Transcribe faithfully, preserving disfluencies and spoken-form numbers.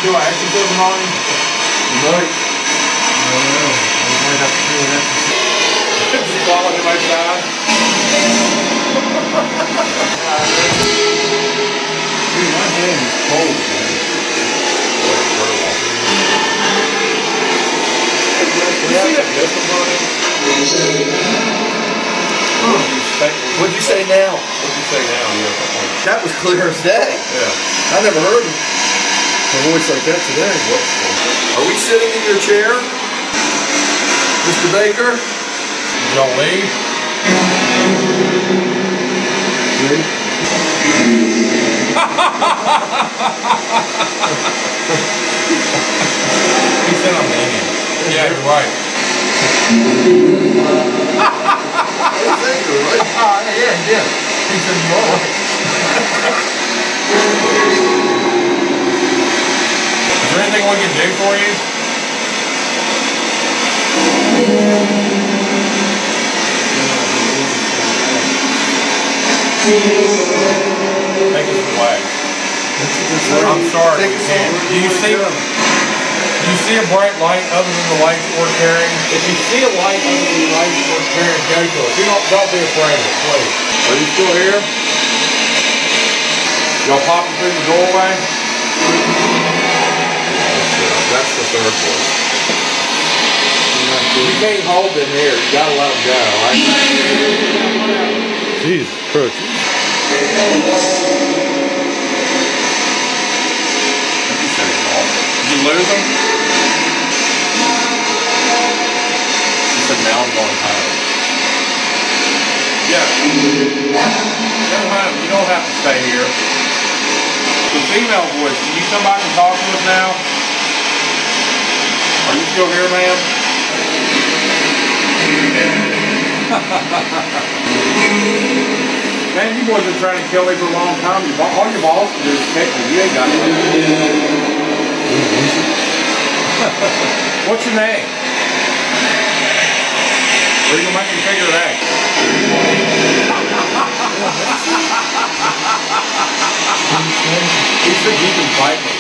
do I actually put them on him? You might. I don't know. I might have to do an extra. Just fall into my side. Dude, my hand is cold, man. You see that difference on it? What'd you say now? What'd you say now? Yeah. That was clear as day. Yeah. I never heard a voice like that today. Are we sitting in your chair, Mister Baker? Did y'all leave? He said I'm leaving. Yeah, you're right. Right? Uh, yeah, yeah. He said you are right. Is there anything we can do for you? Take us away. I'm sorry, we can't. Do you see? Do you see a bright light other than the lights we're carrying? If you see a light other than the lights we're carrying, go to it. Do not, don't be afraid of it, please. Are you still here? Y'all popping through the doorway? That's the third voice. You can't hold them here. You gotta let them go, right? Jesus Christ. Did you lose them? She said, now I'm going home. Yeah. Go home. You don't have to stay here. The female voice, can you come back and talk to us now? Are you still here, ma'am? Man, you boys been trying to kill me for a long time. You, all your balls can do is kick me. You ain't got it. What's your name? Or are you gonna make me figure it out? He said you can bite me.